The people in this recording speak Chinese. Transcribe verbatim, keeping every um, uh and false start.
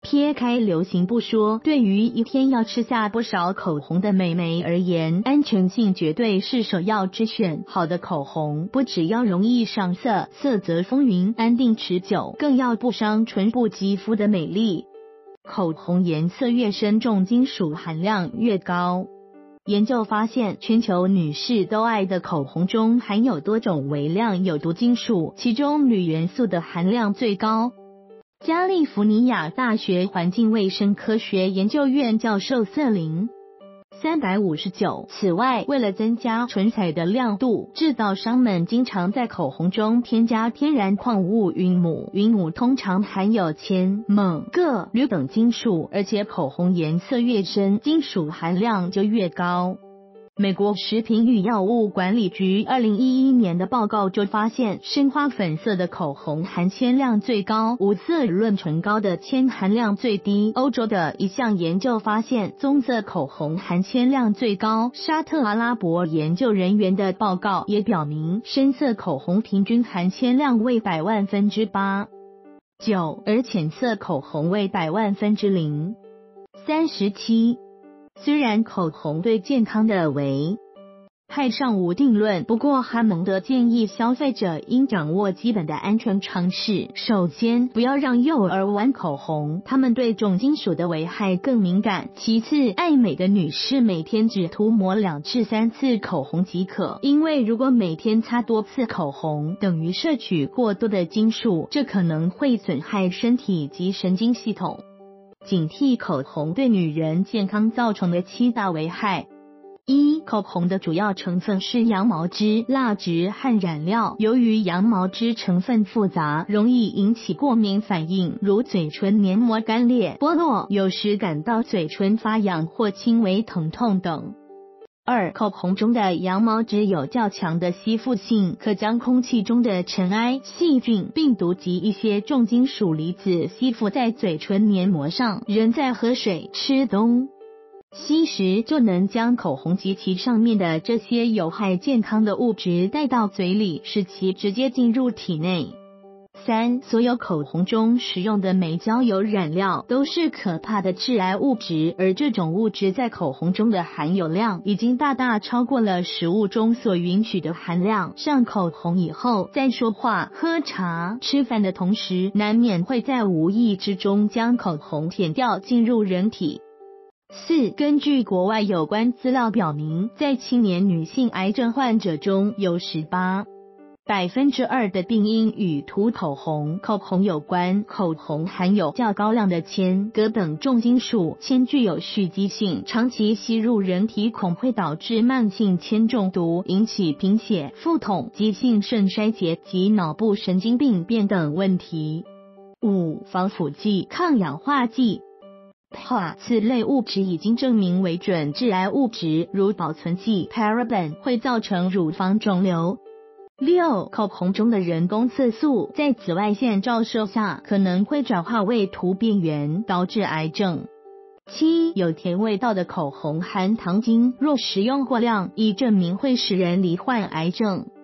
撇开流行不说，对于一天要吃下不少口红的美眉而言，安全性绝对是首要之选。好的口红不只要容易上色，色泽丰腴，安定持久，更要不伤唇部肌肤的美丽。口红颜色越深，重金属含量越高。研究发现，全球女士都爱的口红中含有多种微量有毒金属，其中铝元素的含量最高。加利福尼亚大学环境卫生科学研究院教授瑟琳三百五十九。此外，为了增加唇彩的亮度，制造商们经常在口红中添加天然矿物云母。云母通常含有铅、锰、铬、铝等金属，而且口红颜色越深，金属含量就越高。美国食品与药物管理局二零一一年的报告就发现，深花粉色的口红含铅量最高，无色润唇膏的铅含量最低。欧洲的一项研究发现，棕色口红含铅量最高。沙特阿拉伯研究人员的报告也表明，深色口红平均含铅量为百万分之八九，而浅色口红为百万分之零三十七。虽然口红对健康的危害尚无定论，不过哈蒙德建议消费者应掌握基本的安全常识。首先，不要让幼儿玩口红，他们对重金属的危害更敏感。其次，爱美的女士每天只涂抹两至三次口红即可，因为如果每天擦多次口红，等于摄取过多的金属，这可能会损害身体及神经系统。警惕口红对女人健康造成的七大危害。一、口红的主要成分是羊毛脂、蜡质和染料。由于羊毛脂成分复杂，容易引起过敏反应，如嘴唇黏膜干裂、剥落，有时感到嘴唇发痒或轻微疼痛等。二、口红中的羊毛脂有较强的吸附性，可将空气中的尘埃、细菌、病毒及一些重金属离子吸附在嘴唇黏膜上。人在喝水、吃东西时，就能将口红及其上面的这些有害健康的物质带到嘴里，使其直接进入体内。三、所有口红中使用的美焦油染料都是可怕的致癌物质，而这种物质在口红中的含有量已经大大超过了食物中所允许的含量。上口红以后，在说话、喝茶、吃饭的同时，难免会在无意之中将口红舔掉进入人体。四、根据国外有关资料表明，在青年女性癌症患者中有十八百分之二的病因与涂口红、口红有关。口红含有较高量的铅、镉等重金属，铅具有蓄积性，长期吸入人体恐会导致慢性铅中毒，引起贫血、腹痛、急性肾衰竭及脑部神经病变等问题。五、防腐剂、抗氧化剂。P A 此类物质已经证明为准致癌物质，如保存剂 paraben 会造成乳房肿瘤。六、口红中的人工色素在紫外线照射下可能会转化为突变源，导致癌症。七、有甜味道的口红含糖精，若食用过量，已证明会使人罹患癌症。